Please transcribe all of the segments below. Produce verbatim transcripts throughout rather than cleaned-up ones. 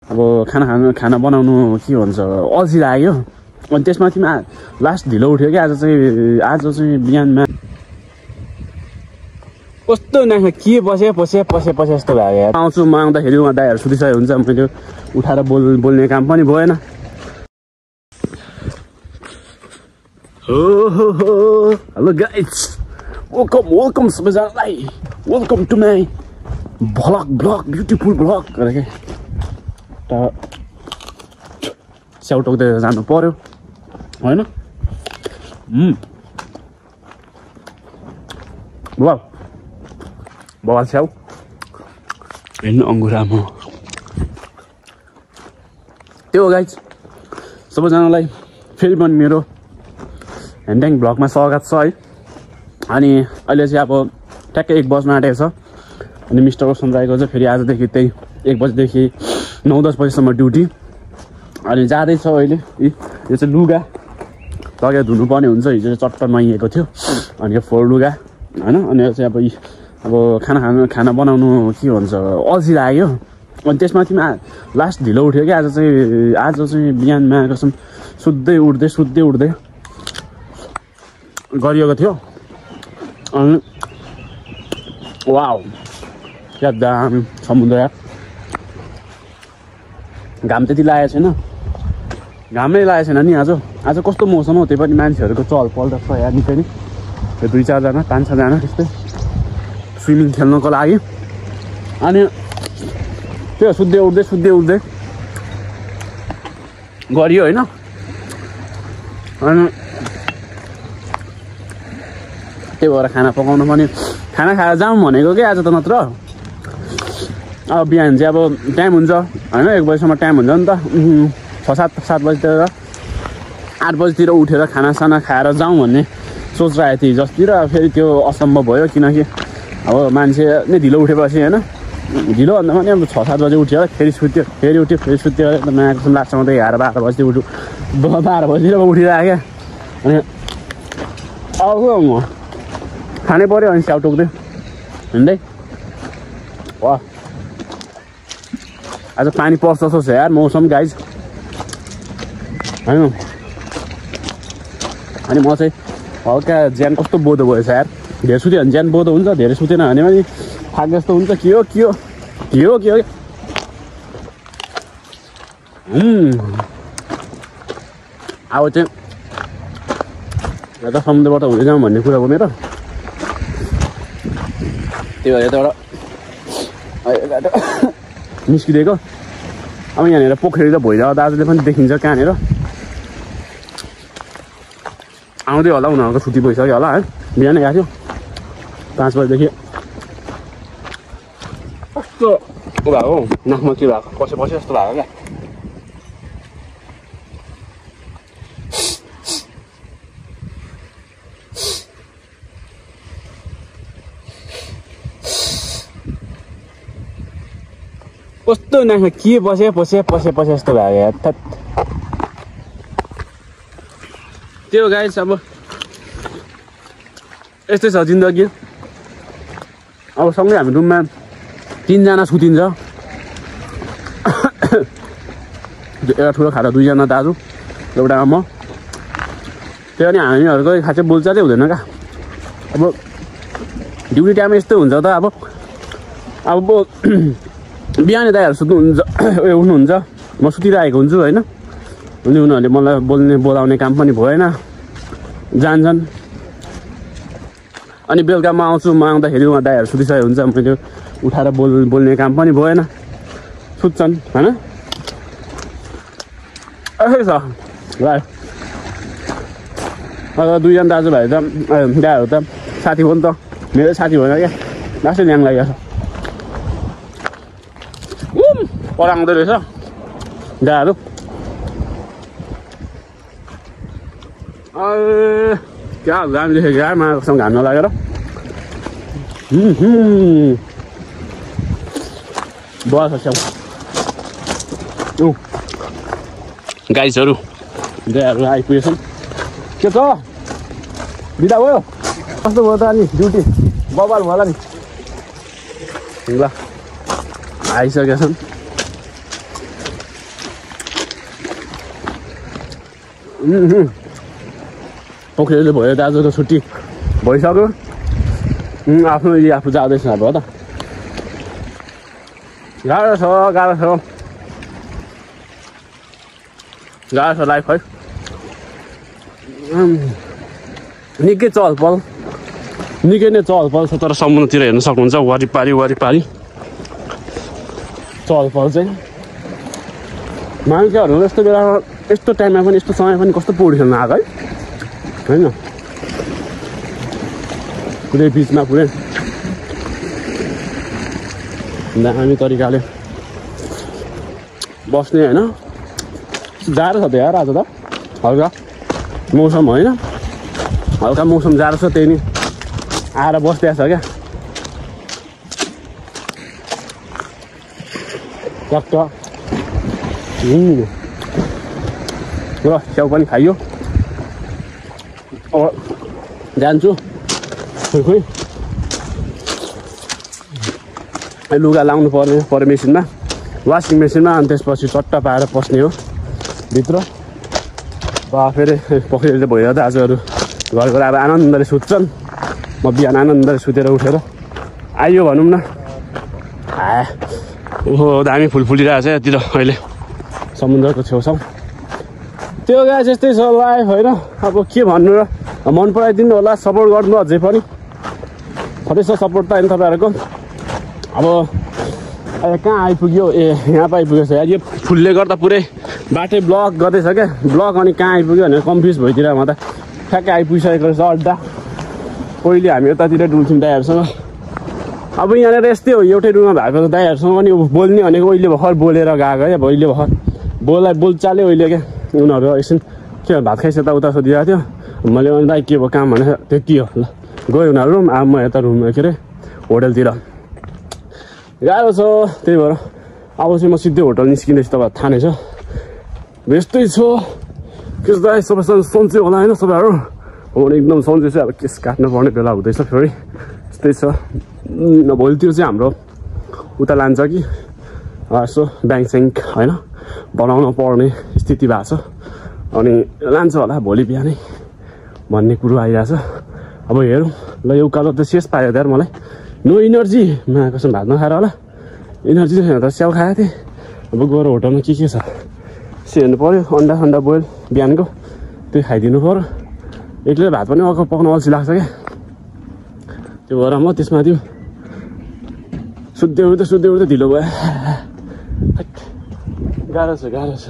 अब खाना खानु खाना बनाउनु के भन्छ अल्छी लाग्यो अनि त्यसमाथि लास्ट ढिलो उठ्यो कि आज चाहिँ आज चाहिँ बिहानमा कस्तो नाख्ने के बसे बसे बसे बसे जस्तो लाग्यो आउँछु म आउँदाखेरि उहाँ दाइहरू सुतिसकेको हुन्छ मैले उठाएर बोल बोल्ने काम पनि भएन हो हो हो हेलो गाइज वेलकम वेलकम सबैजनालाई welcome to my vlog vlog beautiful vlog गरेर त स्याउटोक्दै जानु पर्यो होइन ल बगाल स्याउ हेर्नु अङ्गुरामा त्यो गाइज सबैजनालाई फेरि पनि मेरो ह्यान्ड्याङ भ्लगमा स्वागत छ है अनि अहिले चाहिँ अब ट्याक्कै एक बज्न आँटेको छ अनि मिस्टर रोशन राईको चाहिँ फेरि आजदेखि त्यही एक बजीदेखि नौ दस बजीसम्म ड्युटी अनि जाँदैछ अहिले यो चाहिँ लुगा लगेर धुनुपर्ने हुन्छ हिजो चाहिँ चट्ट नुहाइएको थियो अनि यो फोहोर लुगा होइन अनि यो चाहिँ अब अब खाना खानु खाना बनाउनु के भन्छ अल्छी लाग्यो अनि त्यसमाथि लास्ट ढिलो उठ्यो कि आज चाहिँ आज चाहिँ बिहानमा कसम सुत्दै उठ्दै सुत्दै उठ्दै गरिएको थियो अनि वाउ क्या दामी समुद्र यार घाम त्यति लागेको छैन घामै लागेको छैन नि आज आज कस्तो मौसम हो त्यो पनि मान्छेहरूको चहल पहल छ यार निकै नै त्यो दुई चारजना पाँच छजना त्यस्तै स्विमिङ खेल्नको लागि अनि त्यो सुत्दै उठ्दै सुत्दै उठ्दै गरियो होइन अनि त्यही भएर खाना पकाउनु पनि खाना खाएर जाउँ भनेको कि आज त नत्र अब बिहान चाहिँ अब टाइम हुन्छ होइन एक बजीसम्म टाइम हुन्छ नि त छ सात सात बजीतिर आठ बजीतिर उठेर खानासाना खाएर जाउँ भन्ने सोचिरहेको थिएँ जसतिर फेरि त्यो असम्भव भयो किनकि अब मान्छे नै ढिलो उठेपछि होइन ढिलो भन्दा पनि अब छ सात बजी उठ्यो फेरि सुत्यो फेरि उठ्यो फेरि सुत्यो नयाँ किसिम लाग्छ म त एघार बाह्र बजी उठ्यो बाह्र बजीतिर उठिरहेको क्या अनि अब म खानै पऱ्यो अनि स्याउ टोक्दै हिँड्दै वा आज पानी पर्छ जस्तो छ यार मौसम गाइज होइन अनि म चाहिँ हल्का ज्यान कस्तो बोधो भएछ यार धेरै सुत्यो भने ज्यान बोधो हुन्छ धेरै सुतेन भने पनि थाक जस्तो हुन्छ के हो के हो के हो के हो अब चाहिँ यता समुद्रबाट हुँदै जाउँ भन्ने कुरा हो मेरो त्यही भएर यताबाट निस्किदिएको अब यहाँनिर पोखरी र भोइरा दाजुले पनि देखिन्छ कहाँनिर आउँदै होला उनीहरूको छुट्टी भइसक्यो होला है बिहानै गएको थियो पाँच बजीदेखि कस्तो भएको नाकमा के भएको पछि पछि जस्तो भएको क्या कस्तो नाख्ने के बसे बसे बसे बसे जस्तो लाग्यो यार त्यो गाइस अब यस्तै छ जिन्दगी अब सँगै हामी रुममा तिनजना सुतिन्छ एउटा ठुलो खाटा दुईजना दाजु एउटा म त्यो पनि हामीहरूको खासै बोलचालै हुँदैन क्या अब ड्युटी टाइम यस्तो हुन्छ त अब अब बिहानै दाइहरू सुत्नुहुन्छ उयो उठ्नुहुन्छ म सुतिरहेको हुन्छु होइन अनि उनीहरूले मलाई बोल्ने बोलाउने काम पनि भएन जान्छन् अनि बेलुका म आउँछु म आउँदाखेरि उहाँ दाइहरू सुतिसकेको हुन्छ मैले उठाएर बोल बोल्ने काम पनि भएन सुत्छन् होइन यसै छ ल दुईजना दाजुभाइ त दाइहरू त साथी हो नि त मेरो साथी भएन क्या लास्टै ल्याङ लागेको छ पराउँदो रहेछ दाहरू क्या दामी देखेको क्या मासँग घाम नलागेर बस स्याउ गाइजहरू दाहरू आइपुगेछन् के छ बिदा भयो कस्तो भयो त अनि ड्युटी बबाल भयो होला नि ल आइसकेका छन् पोखरेलले भयो दाजुको छुट्टी भइसक्यो आफ्नो एरिया आफू जाँदैछ अब त गाह्रो छ गाह्रो छ गाह्रो छ लाइफ है निकै चहल पहल निकै नै चहल पहल छ तर समुद्रतिर हेर्न सक्नुहुन्छ वरिपरि वरिपरि चहल पहल चाहिँ मान्छेहरू यस्तो बेलामा यस्तो टाइममा पनि यस्तो समय पनि कस्तो पौडी खेल्न आएको है होइन पुरै बिचमा पुरै दामी तरिकाले बस्ने होइन जाडो छ त यार आज त हल्का मौसम होइन हल्का मौसम जाडो छ त्यही नि आएर बसिदिएको छ क्या टक्क ल स्याउ पनि खाइयो अब जान्छु खोइ खोइ लुगा लाउनु पर्ने पऱ्यो मेसिनमा वासिङ मेसिनमा अनि त्यसपछि चट्टा पाएर पस्ने हो भित्र बा फेरि पोखरीले भइरहँदा आजहरू घर घर अब आनन्दले सुत्छन् म बिहान आनन्दले सुतेर उठेर आइयो भनौँ न आ ओहो दामी फुल फुलिरहेको छ यतिर अहिले समुद्रको छेउछाउ त्यो गाई यस्तै छ लाइफ होइन अब के भन्नु र मन पराइदिनु होला सपोर्ट गर्नु अझै पनि सधैँ सपोर्ट त होइन तपाईँहरूको अब अहिले कहाँ आइपुग्यो ए यहाँ पो आइपुगेछ यार यो फुलले गर्दा पुरै बाटै ब्लक गर्दैछ क्या ब्लक अनि कहाँ आइपुग्यो भनेर कन्फ्युज भइदिएर म त ठ्याक्कै आइपुगिसकेको रहेछ अड्डा पहिले हामी यतातिर डुल्थ्यौँ दाइहरूसँग अब यहाँनिर यस्तै हो एउटै रुममा भएको त दाइहरूसँग पनि बोल्ने भनेको अहिले भर्खर बोलेर गएको है अब अहिले भर्खर बोला बोलचालै अहिले क्या उनीहरू एकछिन के भात खाइस यता उता सोधिरहेको थियो मैले भने दाइ के भयो काम भने त्यो के हो ल गयो उनीहरू रुम अब म यता रुम के अरे होटलतिर गाह्रो छ त्यही भएर अब चाहिँ म सिधै होटल निस्किँदैछु तपाईँहरू थाहा नै छ यस्तै छ केस दाइ सबैसँग सन्चै होला होइन सबैहरू हो भने एकदम सन्चै छ अब केस काट्नु पर्ने बेला हुँदैछ फेरि यस्तै छ भोलितिर चाहिँ हाम्रो उता लान्छ कि यसो ब्याङ्क स्याङ्क होइन बनाउन पर्ने स्थिति भएको छ अनि लान्छ होला भोलि बिहानै भन्ने कुरो आइरहेछ अब हेरौँ ल यो उकालो त शेष पायो त यार मलाई नो इनर्जी मा कसम भात नखाएर होला इनर्जी छैन त स्याउ खाएको थिएँ अब गएर होटलमा के के छ से हेर्नु पऱ्यो अन्डा अन्डा बोइल बिहानको त्यो खाइदिनु पऱ्यो एक्लै भात पनि अर्को पकाउनु अल्छी लाग्छ क्या त्यो भएर म त्यसमा त्यो सुत्दै उठ्दै सुत्दै उठ्दै ढिलो भयो गाह्रो छ गाह्रो छ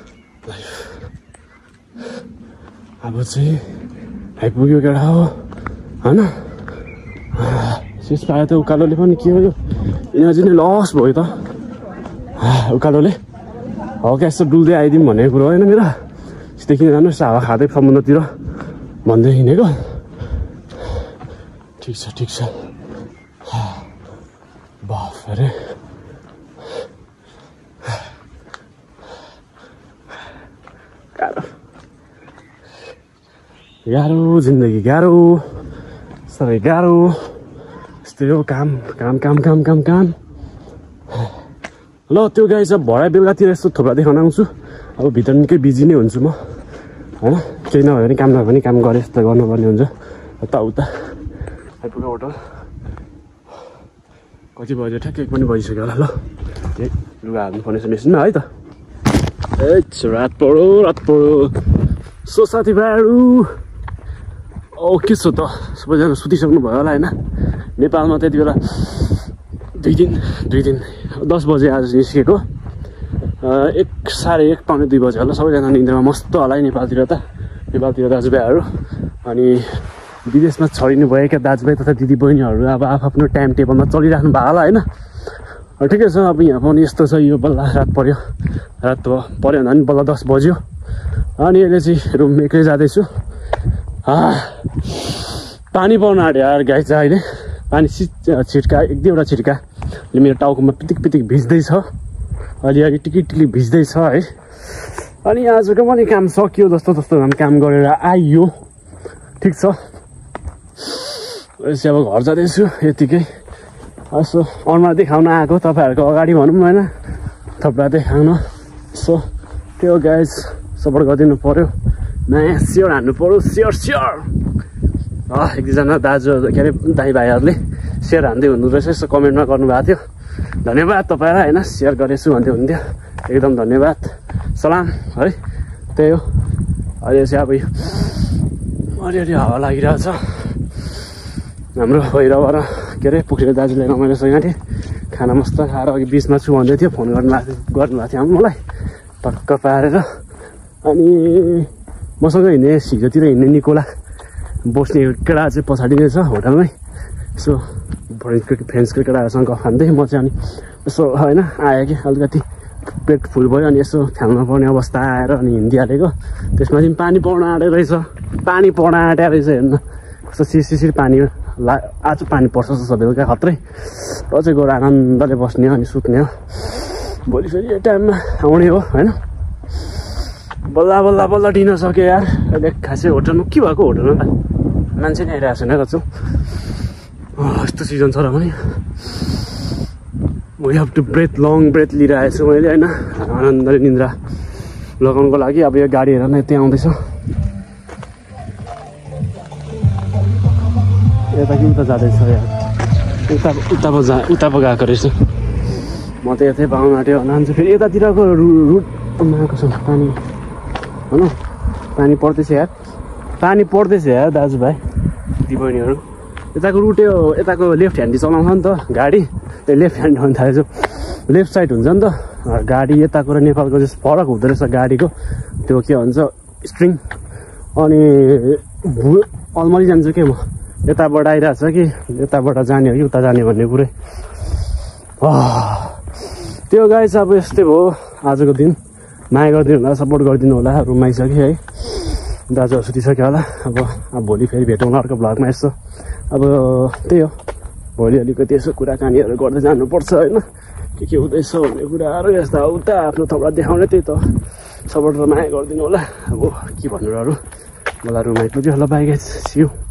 अब चाहिँ आइपुग्यो केटा हो होइन शेष पायो त उकालोले पनि के हो यो इनर्जी नै लस भयो त उकालोले हल्का यस्तो डुल्दै आइदिउँ भनेको कुरो होइन मेरो यस्तै किन जानुहोस् हावा खाँदै समुद्रतिर भन्दै हिँडेको ठिक छ ठिक छ बाफ अरे गाह्रो गाह्रो जिन्दगी गाह्रो सबै गाह्रो यस्तै हो काम काम काम काम काम काम ल त्यो गाई चाहिँ भरे बेलुकातिर यस्तो थुप्रा देखाउन आउँछु अब भित्र निकै बिजी नै हुन्छु म होइन केही नभए पनि काम नभए पनि काम गरे जस्तो गर्नुपर्ने हुन्छ यताउता आइपुग्यो होटल कति बज्यो ठ्याक्कै एक पनि बजिसक्यो होला ल ए लुगा हाल्नुपर्ने छ मेसिनमा है त ए रात पढो रात पढो सो साथीभाइहरू ओ के छ त सबैजना सुतिसक्नु भयो होला होइन नेपालमा त्यति बेला दुई दिन दुई दिन दस बजे आज निस्केको एक साढे एक पाउने दुई बजे होला सबैजना निन्द्रामा मस्त होला है नेपालतिर त नेपालतिर दाजुभाइहरू अनि विदेशमा छरिनु भएका दाजुभाइ तथा दिदी बहिनीहरू अब आफ्नो टाइम टेबलमा चलिराख्नु भएको होला होइन ठिकै छ अब यहाँ पनि यस्तो छ यो बल्ल रात पऱ्यो रात पऱ्यो भन्दा पनि बल्ल दस बज्यो अनि अहिले चाहिँ रुम एक्लै जाँदैछु पानी पर्न आँट्यो यार गाई चाहिँ अहिले पानी छिट्का एक दुईवटा छिट्काले मेरो टाउकोमा पिटिक पिटिक भिज्दैछ अलिअलि टिकिट टिकिट भिज्दैछ है अनि आजको पनि काम सकियो जस्तो जस्तो काम गरेर आइयो ठिक छ यसो अब घर जाँदैछु यतिकै यसो अनुहार देखाउन आएको तपाईँहरूको अगाडि भनौँ होइन थप्रा देखाउन सो त्यो गाइज सपोर्ट गरिदिनु पऱ्यो नयाँ स्योर हान्नु पऱ्यो स्योर स्योर एक दुईजना दाजु के अरे दाइ भाइहरूले सेयर हान्दै हुनु रहेछ यसो कमेन्टमा गर्नुभएको थियो धन्यवाद तपाईँलाई होइन सेयर गरेछु भन्दै हुन्थ्यो एकदम धन्यवाद सलाम है त्यही हो अहिले चाहिँ अब अलिअलि हावा लागिरहेको छ हाम्रो भैरवबाट के अरे पुखरी दाजुले रमाइलोसँग थिएँ खाना मस्त खाएर अघि बिचमा छु भन्दै थियो फोन गर्नु गर्नुभएको थियो मलाई टक्क पारेर अनि मसँग हिँड्ने सिजोतिर हिँड्ने निकोला बस्ने केटा चाहिँ पछाडि नै छ होटलमै यसो फ्रेन्ड्सको फ्रेन्ड्सको केटाहरूसँग गफ खाँदै म चाहिँ अनि यसो होइन आयो कि अलिकति पेट फुल भयो अनि यसो खेल्न पर्ने अवस्था आएर अनि हिँडिहालेको त्यसमा चाहिँ पानी पर्न आँटे रहेछ पानी पर्न आँट्या रहेछ हेर्न कस्तो सिसिसिर पानी ला आज पानी पर्छ जस्तो बेलुका खत्रै अझै गएर आनन्दले बस्ने अनि सुत्ने हो भोलि फेरि यो टाइममा आउने हो होइन बल्ल बल्ल बल्ल दिन सक्यो यार अहिले खासै होटलमा के भएको होटलमा मान्छे नै आइरहेको छैन कछु यस्तो सिजन छ र पनि we have to breath long breath लिइरहेको छु मैले होइन आनन्दले निन्द्रा लगाउनुको लागि अब यो गाडी हेर न यतै आउँदैछ यता कि उता जाँदैछ यार उता उता पो जा उता पो गएको रहेछ म त यतै पाउनु आँट्यो नान्छु फेरि यतातिरको रु रुटमा आएको छ पानी होइन पानी पर्दैछ यार पानी पर्दैछ यार दाजुभाइ दिबहिनीहरू यताको रुट यो यताको लेफ्ट ह्यान्डी चलाउँछ नि त गाडी त्यो लेफ्ट ह्यान्ड भन्नु थालेछ लेफ्ट साइड हुन्छ नि त गाडी यताको र नेपालको चाहिँ फरक हुँदो रहेछ गाडीको त्यो के भन्छ स्ट्रिङ अनि भु अलमली जान्छु के म यताबाट आइरहेको छ कि यताबाट जाने हो कि उता जाने भन्ने कुरै त्यो गाई चाहिँ अब यस्तै भयो आजको दिन माया गरिदिनु होला सपोर्ट गरिदिनु होला रुम आइसक्यो है दाजुहरू सुतिसक्यो होला अब अब भोलि फेरि भेटौँ अर्को भ्लगमा यसो अब त्यही हो भोलि अलिकति यसो कुराकानीहरू गर्दै जानुपर्छ होइन के के हुँदैछ भन्ने कुराहरू यस्ता उता आफ्नो थोपडा देखाउने त्यही त सपोर्ट र माया गरिदिनु होला अब के भन्नु अरू मलाई रुम आइपुग्यो होला बाई गाइस सी यू